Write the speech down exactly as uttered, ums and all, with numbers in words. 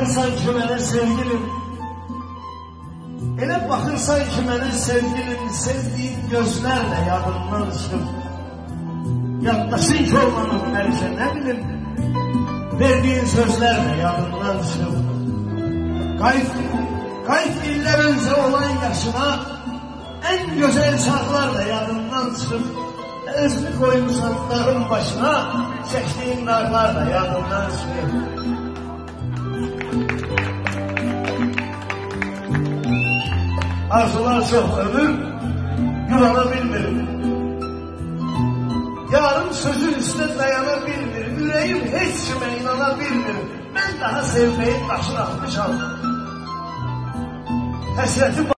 baxırsan ki mənə sevgilim, elə baxırsan ki mənə sevgilim, sevdiğin gözlərlə yadından çıxıb, yaddaşın ki olmanın bəlkə nə bilim, verdiğin sözlərlə yadından çıxıb, qayıt, qayıt illər öncə olan yaşına, en güzel çağlarla yadından çıxıb, özünü koymuşsan dağın başına, çəkdiğin dağlarla yadından çıxıb. Arzular çok ömür, yurana bilmirim. Yarın sözün üstüne dayana bilmirim. Yüreğim hiç kime inana bilmirim. Ben daha sevmeyi başına atmışam. Həsrəti